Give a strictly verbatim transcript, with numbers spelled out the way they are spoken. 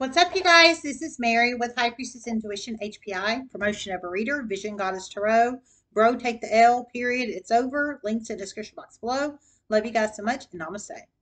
What's up, you guys? This is Mary with High Priestess Intuition H P I, promotion of a reader, Vision Goddess Tarot. Bro, take the L, period. It's over. Links in the description box below. Love you guys so much, and namaste.